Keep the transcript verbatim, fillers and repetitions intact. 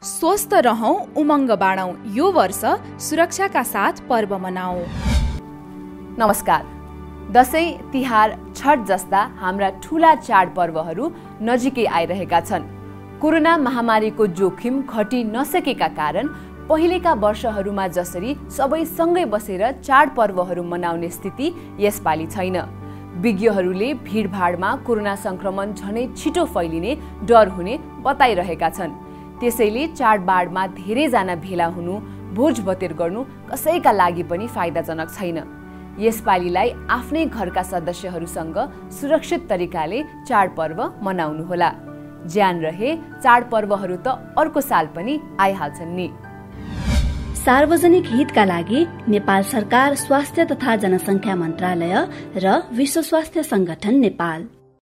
स्वस्थ रहौं, उमङ्ग बाँडौं। यो वर्ष सुरक्षाका साथ पर्व मनाऊ। नमस्कार। दशैं, तिहार, छठ जस्ता हाम्रा ठूला चाडपर्वहरू नजिकै आइरहेका छन्। कोरोना महामारीको जोखिम घटि नसकेका कारण पहिलेका वर्षहरूमा जसरी सबै सँगै बसेर चाडपर्वहरू मनाउने स्थिति यसपालि छैन। विज्ञहरूले भिडभाडमा कोरोना संक्रमण झनै छिटो फैलिने डर हुने बताइरहेका छन्। त्यसैले चाडबाडमा धेरैजना भेला हुनु, भोजभतेर गर्नु कसैका लागि पनि फाइदाजनक छैन। यसपालिलाई आफ्नै घरका सदस्यहरूसँग सुरक्षित तरिकाले चाडपर्व मनाउनुहोला। ज्यान रहे चाडपर्वहरू त अर्को साल पनि आइहाल्छन् नि। सार्वजनिक हितका लागि नेपाल सरकार, स्वास्थ्य तथा जनसङ्ख्या मन्त्रालय र विश्व स्वास्थ्य संगठन नेपाल।